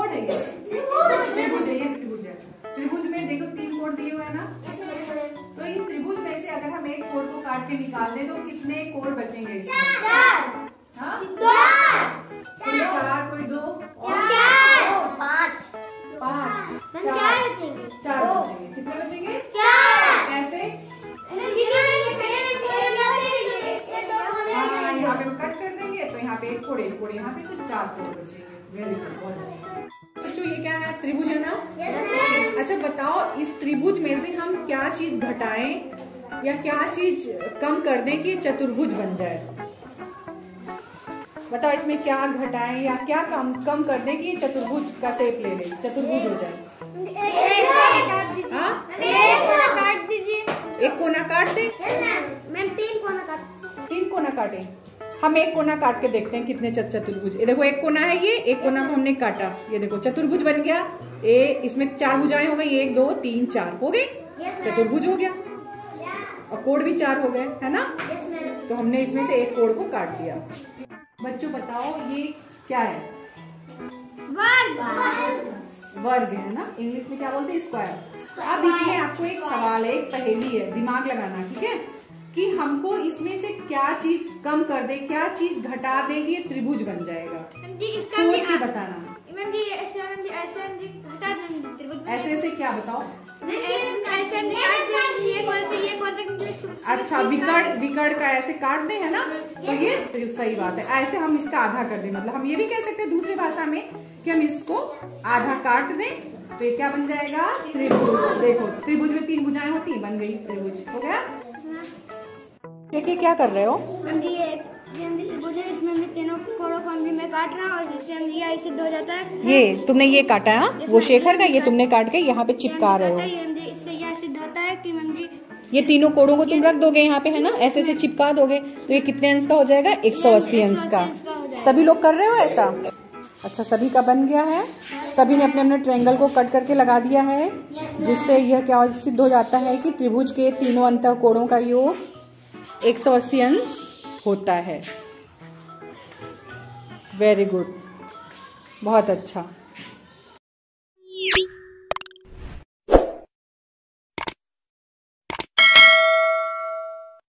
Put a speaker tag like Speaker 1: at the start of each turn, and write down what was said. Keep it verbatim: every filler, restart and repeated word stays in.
Speaker 1: है ये? त्रिभुज है, ये त्रिभुज है। त्रिभुज में देखो तीन कोण दिए हुए हैं ना, तो इन त्रिभुज में से अगर हम एक कोण को काट के निकाल दें तो कितने कोण बचेंगे इसमें? हाँ? कोई चार, कोई दो, पाँच पाँच चार चार बचेंगे। कितने बचेंगे? कैसे? हाँ, यहाँ पे हम कट कर देंगे तो यहाँ पे एक कोण, एक कोण यहाँ पे, तो चार कोण बचेंगे। वेरी गुड, बहुत अच्छा। बच्चों ये क्या है? त्रिभुज है ना? अच्छा बताओ, इस त्रिभुज में से हम क्या चीज घटाएं या क्या चीज कम कर दें कि चतुर्भुज बन जाए? बताओ इसमें क्या घटाएं या क्या कम कम कर दें कि चतुर्भुज का शेप ले ले, चतुर्भुज हो जाए। हाँ? एक कोना काट दे।
Speaker 2: मैं तीन कोना काट
Speaker 1: तीन कोना काटे। हम एक कोना काट के देखते हैं कितने चतुर्भुज। ये देखो एक कोना है, ये एक कोना को हमने काटा, ये देखो चतुर्भुज बन गया। ए इसमें चार भुजाएं हो गई, एक दो तीन चार हो गई, चतुर्भुज हो गया। और कोण भी चार हो गए, है ना? तो हमने इसमें से एक कोण को काट दिया। बच्चों बताओ ये क्या है? वर्ग है ना, इंग्लिश में क्या बोलते हैं? स्क्वायर। अब इसमें आपको एक सवाल है, एक पहेली है, दिमाग लगाना, ठीक है? कि हमको इसमें से क्या चीज कम कर दे, क्या चीज घटा दे कि ये त्रिभुज बन जाएगा। सोच के बताना। ऐसे ऐसे क्या बताओ? अच्छा, विकर्ण विकर्ण का ऐसे काट दे, है ना? तो ये सही बात है। ऐसे हम इसका आधा कर दें, मतलब हम ये भी कह सकते हैं दूसरी भाषा में कि हम इसको आधा काट दें तो ये क्या बन जाएगा? त्रिभुज। देखो त्रिभुज में तीन भुजाएं होती, बन गई त्रिभुज, हो गया। देखिए क्या कर रहे हो?
Speaker 2: इसमें तीनों कोणों को मैं काट रहा हूँ और इससे सिद्ध हो जाता है।
Speaker 1: ये तुमने ये काटा है, वो शेखर का, ये तुमने काट के यहाँ पे चिपका रहे हो।
Speaker 2: इससे यह सिद्ध होता है कि
Speaker 1: ये तीनों कोणों को तुम रख दोगे यहाँ पे, है ना? ऐसे ऐसे चिपका दोगे तो ये कितने अंश का हो जाएगा? एक सौ अस्सी अंश का। सभी लोग कर रहे हो ऐसा? अच्छा, सभी का बन गया है। सभी ने अपने अपने ट्रायंगल को कट करके लगा दिया है, जिससे यह क्या सिद्ध हो जाता है कि त्रिभुज के तीनों अंतः कोणों का योग एक सौ अस्सी अंश होता है। वेरी गुड, बहुत अच्छा।